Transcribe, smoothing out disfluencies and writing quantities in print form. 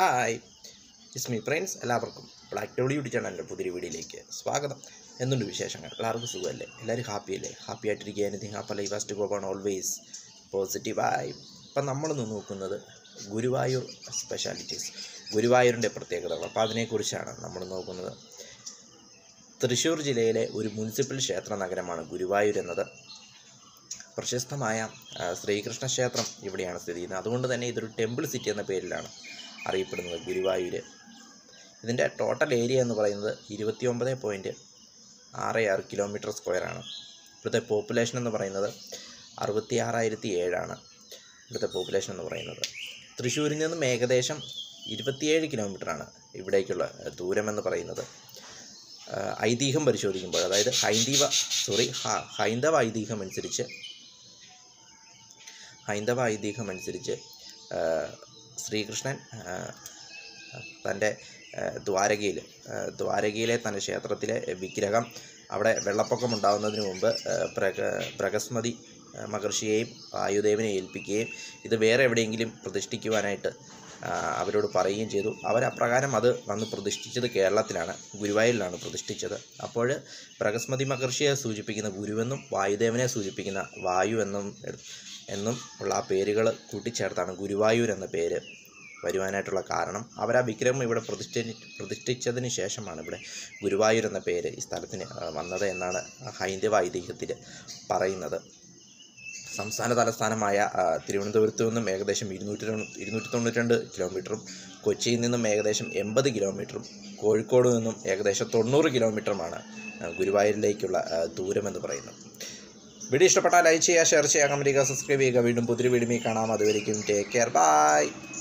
Hi, it's me friends. എല്ലാവർക്കും black W YouTube ചാനലിൻ്റെ പുതിയ വീഡിയോയിലേക്ക് സ്വാഗതം. എന്തുണ്ട് വിശേഷങ്ങൾ? എല്ലാവർക്കും സുഖമല്ലേ? എല്ലാവരും ഹാപ്പിയല്ലേ? ഹാപ്പി ആയിട്ടിരിക്കുക. Anything happy life has to go on always പോസിറ്റീവായി. ഇപ്പം നമ്മളിന്ന് നോക്കുന്നത് ഗുരുവായൂർ സ്പെഷ്യാലിറ്റീസ്, ഗുരുവായൂരിൻ്റെ പ്രത്യേകതകൾ. അപ്പോൾ അതിനെക്കുറിച്ചാണ് നമ്മൾ നോക്കുന്നത്. തൃശ്ശൂർ ജില്ലയിലെ ഒരു മുനിസിപ്പൽ ക്ഷേത്ര നഗരമാണ് ഗുരുവായൂർ എന്നത്. പ്രശസ്തമായ ശ്രീകൃഷ്ണ ക്ഷേത്രം ഇവിടെയാണ് സ്ഥിതി ചെയ്യുന്നത്. അതുകൊണ്ട് തന്നെ ഇതൊരു ടെമ്പിൾ സിറ്റി എന്ന പേരിലാണ് അറിയപ്പെടുന്നത് ഗുരുവായൂർ. ഇതിൻ്റെ ടോട്ടൽ ഏരിയ എന്ന് പറയുന്നത് 29.66 കിലോമീറ്റർ സ്ക്വയറാണ്. ഇവിടുത്തെ പോപ്പുലേഷൻ എന്ന് പറയുന്നത് 66,007 ഇവിടുത്തെ പോപ്പുലേഷൻ എന്ന് പറയുന്നത്. തൃശ്ശൂരിൽ നിന്നും ഏകദേശം 27 കിലോമീറ്ററാണ് ഇവിടേക്കുള്ള ദൂരമെന്ന് പറയുന്നത്. ഐതിഹ്യം പരിശോധിക്കുമ്പോൾ, അതായത് ഹൈന്ദവ ഐതിഹ്യം അനുസരിച്ച് ശ്രീകൃഷ്ണൻ തൻ്റെ ദ്വാരകയിലെ തൻ്റെ ക്ഷേത്രത്തിലെ വിഗ്രഹം അവിടെ വെള്ളപ്പൊക്കം ഉണ്ടാകുന്നതിന് മുമ്പ് ബൃഹസ്പതി മഹർഷിയെയും വായുദേവനെ ഏൽപ്പിക്കുകയും ഇത് വേറെ എവിടെയെങ്കിലും പ്രതിഷ്ഠിക്കുവാനായിട്ട് അവരോട് പറയുകയും ചെയ്തു. അവരപ്രകാരം അത് വന്ന് പ്രതിഷ്ഠിച്ചത് കേരളത്തിലാണ്, ഗുരുവായൂരിലാണ് പ്രതിഷ്ഠിച്ചത്. അപ്പോൾ ബൃഹസ്പതി മഹർഷിയെ സൂചിപ്പിക്കുന്ന ഗുരുവെന്നും വായുദേവനെ സൂചിപ്പിക്കുന്ന വായു എന്നും ഉള്ള ആ പേരുകൾ കൂട്ടിച്ചേർത്താണ് ഗുരുവായൂർ എന്ന പേര് വരുവാനായിട്ടുള്ള കാരണം. അവർ ആ വിഗ്രഹം ഇവിടെ പ്രതിഷ്ഠിച്ചതിന് ശേഷമാണ് ഇവിടെ ഗുരുവായൂർ എന്ന പേര് ഈ സ്ഥലത്തിന് വന്നത് എന്നാണ് ഹൈന്ദവ ഐതിഹ്യത്തിൽ പറയുന്നത്. സംസ്ഥാന തലസ്ഥാനമായ തിരുവനന്തപുരത്തു നിന്നും ഏകദേശം 292 കിലോമീറ്ററും കൊച്ചിയിൽ നിന്നും ഏകദേശം 80 കിലോമീറ്ററും കോഴിക്കോട് നിന്നും ഏകദേശം 90 കിലോമീറ്ററുമാണ് ഗുരുവായൂരിലേക്കുള്ള ദൂരമെന്ന് പറയുന്നത്. വീഡിയോ ഇഷ്ടപ്പെട്ടാൽ ലൈക്ക് ചെയ്യുക, ഷെയർ ചെയ്യുക, കമൻറ്റ് ചെയ്യുക, സബ്സ്ക്രൈബ് ചെയ്യുക. വീണ്ടും പുതിയ വീഡിയോയിൽ കാണാം. അതുവരെയും ടേക്ക് കെയർ, ബൈ.